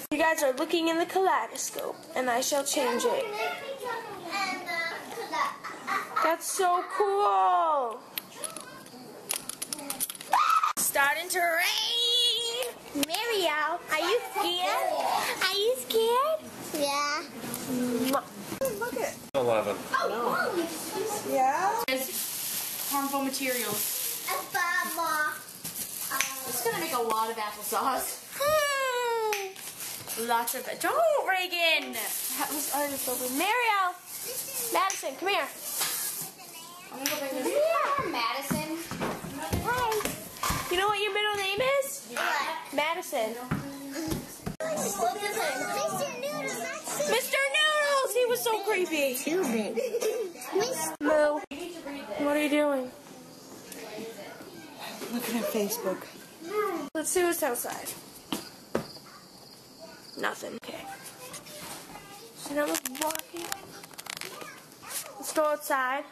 You guys are looking in the kaleidoscope, and I shall change it. That's so cool! Starting to rain! Marielle, are you scared? Are you scared? Yeah. Look at 11. no. Yeah? Harmful materials. It's gonna make a lot of applesauce. Lots of it. Don't, Reagan! That was open. Marielle! Madison, come here. I'm gonna go bring this. Madison. Hi. You know what your middle name is? What? Madison. Mr. Noodles! He was so creepy. Too big. Moo. What are you doing? Looking at Facebook. Let's see what's outside. Nothing. Okay. So now we're walking. Let's go outside.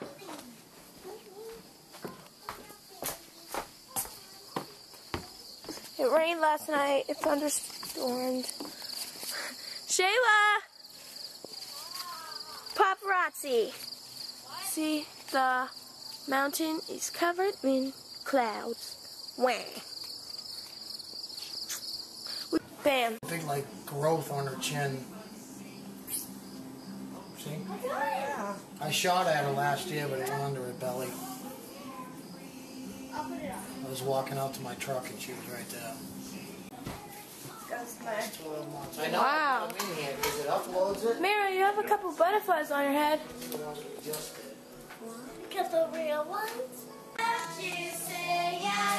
It rained last night. It thunderstormed. Shayla! Paparazzi. See, the mountain is covered in clouds. Wah. Bam. Big, like, growth on her chin. See? Yeah. I shot at her last year, but it went under her belly. I was walking out to my truck and she was right there. I know. Wow. I'm in here because it uploads it. Mary, you have a couple butterflies on your head. Couple real ones.